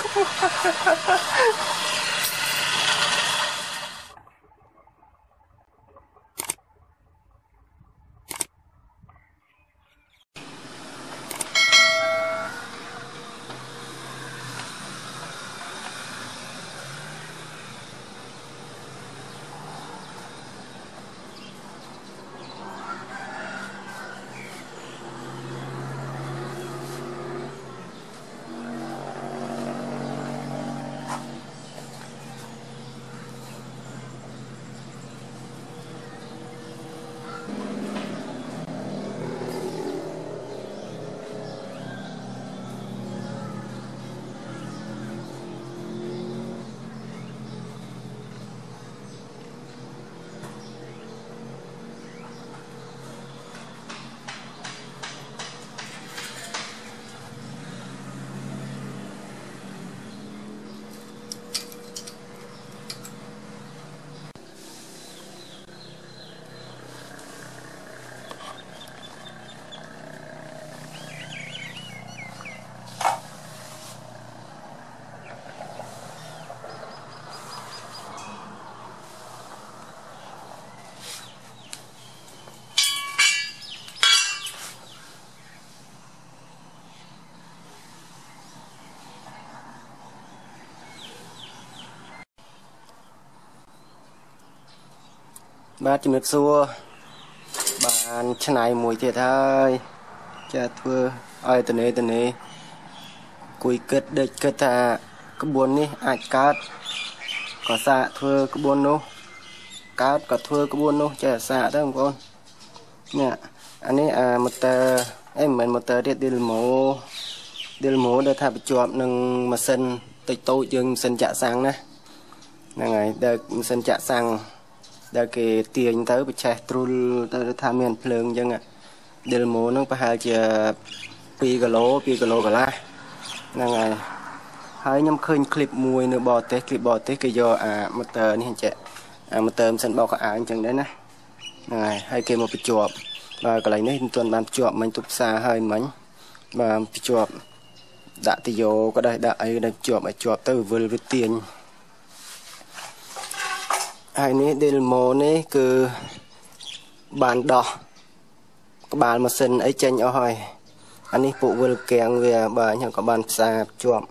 បាទជំរាបសួរបានឆ្នៃមួយទៀតហើយចាធ្វើឲ្យតនេគួយគិតដេកគិតថាក្បួននេះអាចកើតក៏សាកធ្វើក្បួននោះកើតក៏ធ្វើក្បួននោះចេះសាកទៅបងប្អូននេះអានេះម៉ូទ័រមិនមែនម៉ូទ័រទៀតឌីលម៉ូដែលថាបញ្ជាប់នឹងម៉ាស៊ីនតិចតូចយើងម៉ាស៊ីនចាក់សាំងណាហ្នឹងហើយដែលម៉ាស៊ីនចាក់សាំងដែលគេទាញទៅបច្ឆេះទ្រុលទៅថាមានភ្លើងអញ្ចឹងឌីលម៉ូហ្នឹងប្រហែលជា2គីឡូកន្លះហ្នឹងហើយខ្ញុំឃើញคลิปមួយនៅបរទេសគេយកម៉ូទ័រនេះអញ្ចឹងម៉ូទ័រម៉ាស៊ីនបោកខោអាវអញ្ចឹងដែរណាហ្នឹងហើយគេមកបញ្ជាប់បាទកន្លែងនេះមិនទាន់បានភ្ជាប់មិញទុកផ្សារហើយមិញបាទភ្ជាប់ដាក់ទីយោក៏ដែរដាក់អីដែលភ្ជាប់ឲ្យជាប់ទៅវិលវាទាញហើយនេះឌីលម៉ូនេះគឺបានដោះក្បាលម៉ាស៊ីនអីចេញអស់ហើយអានេះពួកវិលគាំងវាបាទខ្ញុំក៏បានផ្សារភ្ជាប់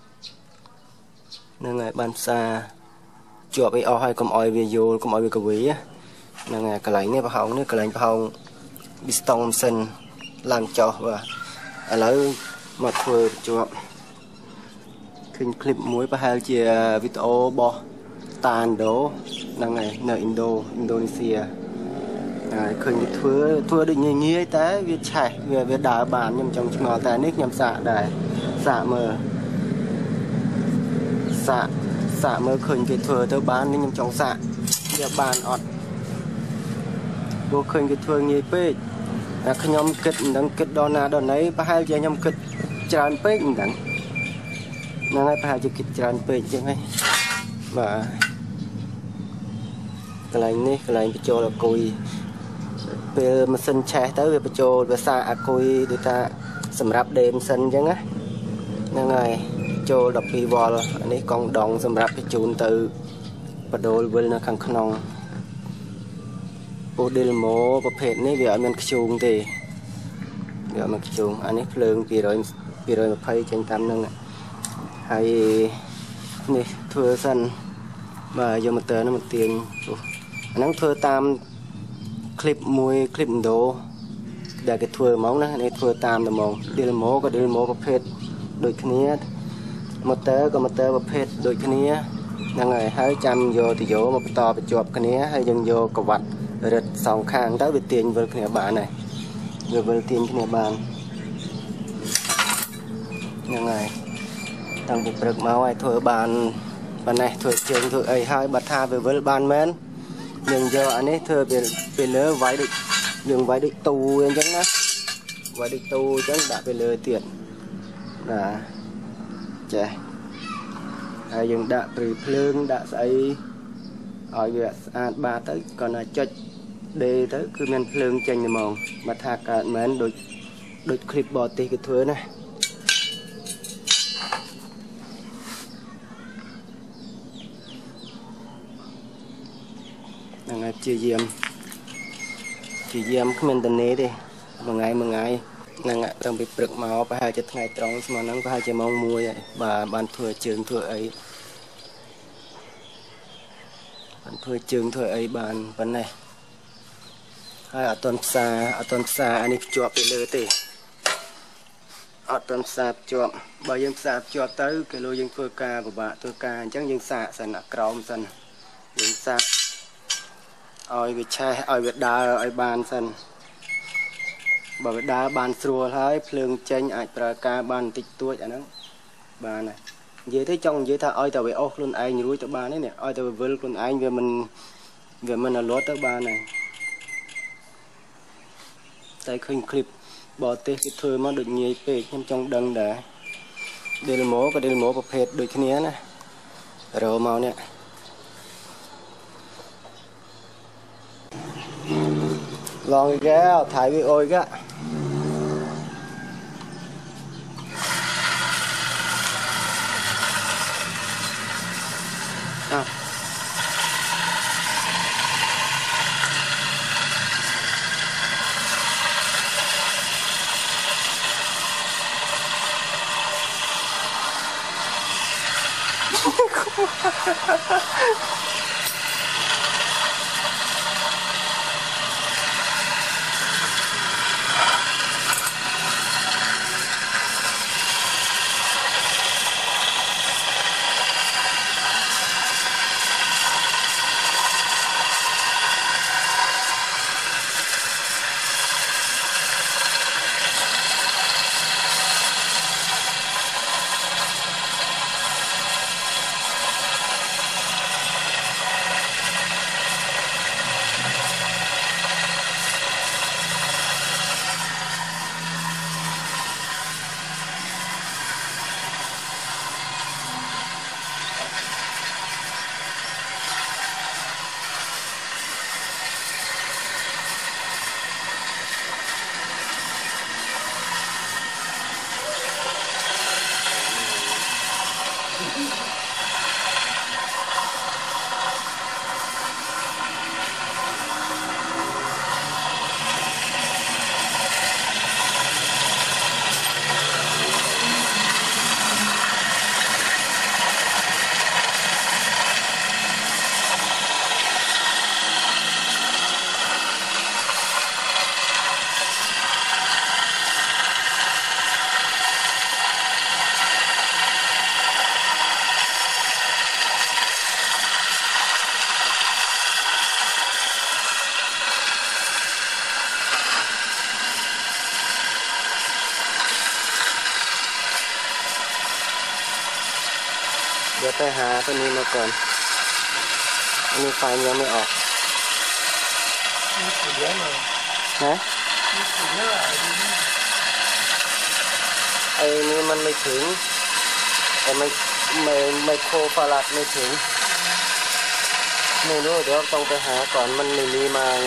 ហ្នឹងហើយបានផ្សារជាប់អីអស់ហើយកុំអោយវាយល់កុំអោយវាកវីហ្នឹងហើយកន្លែងនេះប្រហោងនេះកន្លែងប្រហោងប៊ីស្តុងម៉ាស៊ីនឡើងចុះបាទឥឡូវមកធ្វើភ្ជាប់ឃើញคลิปមួយប្រហែលជាវីដេអូរបស់តាឥណ្ឌូហ្នឹងហើយនៅឥណ្ឌូនេស៊ីហើយឃើញវាធ្វើដូចងាយតែវាឆេះវាដើរបានខ្ញុំចង់ឆ្ងល់តែនេះខ្ញុំសាកដែរសាកមើលឃើញគេធ្វើទៅបាននេះខ្ញុំចង់សាកវាបានអត់ព្រោះឃើញគេធ្វើងាយពេកតែខ្ញុំគិតមិនដឹងគិតដល់ណាដល់ណីប្រហែលជាខ្ញុំគិតច្រើនពេកមិនដឹងហ្នឹងហើយប្រហែលជាគិតច្រើនពេកអញ្ចឹងហីបាទកន្លែងនេះកន្លែងបញ្ចូលអាគុយពេលម៉ាស៊ីនឆេះទៅវាបញ្ចូលវាសាអាគុយដូចថាសម្រាប់ដេម៉ាស៊ីនអញ្ចឹងណាហ្នឹងហើយចូល12វ៉ុលអានេះកង់ដងសម្រាប់បញ្ជូនទៅបដូលវិលនៅខាងក្នុងពូឌីលម៉ូប្រភេទនេះវាអត់មានខ្ជូងទេវាអត់មានខ្ជូងអានេះភ្លើង220ចេញតាមហ្នឹងហើយនេះធ្វើសិនបាទយកម៉ូទ័រនេះមកទាញអាហ្នឹងធ្វើតាមคลิปឥណ្ឌូដែលគេធ្វើហ្មងណានេះធ្វើតាមតែហ្មងឌីលម៉ូក៏ឌីលម៉ូប្រភេទដូចគ្នាម៉ូទ័រក៏ម៉ូទ័រប្រភេទដូចគ្នាហ្នឹងហើយចាំយកទៅយកមកបន្តបញ្ជាប់គ្នាហើយយើងយកកវ៉ាត់រឹតសងខាងទៅវាទាញវិលគ្នាបានហើយវាវិលទាញគ្នាបានហ្នឹងហើយតាំងពីព្រឹកមកឲ្យធ្វើបានប៉ុណ្ណេះធ្វើជើងធ្វើអីហើយបើថាវាវិលបានមែនយើងយកអានេះធ្វើពេលលើវាយដូចយើងវាយដូចទូអញ្ចឹងណាវាយដូចទូអញ្ចឹងដាក់ពេលលើទៀតបាទចេះហើយយើងដាក់ព្រីភ្លើងដាក់ស្អីឲ្យវាស្អាតបាទទៅគាត់ណាចុចដេទៅគឺមានភ្លើងចេញហ្មងបើថាកើតមែនដូចคลิปបរទេសគេធ្វើណា chia diêm không nên tình nế đi một ngày năng ạ đang bị bực máu phải hai chất ngày trong mà nó có hai chất mong mua vậy bà ban thừa trường thừa ấy ban thừa trường thừa ấy bàn vấn này hai ở tuần xa anh ấy chụpไปเลยติở tuần xa chụp bà dân xa chụp tới cái lô dân thừa ca của bà thừa ca chắc dân xa sân ở còng sân dân xa oi việt trai oi việt đá oi bàn sân bà việt đá bàn xua thái phượng tranh ảnh ca bàn tịch tuổi ở nó bà này dễ thấy trong dễ tha oi tao về ô luôn anh rúi tao bà nè oi tao về luôn anh về mình là lót tao bà này tại khinh clip bỏ tê cái thôi mà được nhiều về trong đằng để đây là mố bọc hệt được cái này nè rồi màu nè lon cái thái bị ôi cái à.เดี๋ยวไปหาตัวนี้มาก่อนอันนี้ไฟยังไม่ออกมีสีเยอะเลยฮะมีสีเยอะไอ้นี่มันไม่ถึงไอ้ไม่โคฟารัดไม่ถึงไม่รู้เดี๋ยวต้องไปหาก่อนมันไม่มีมาไง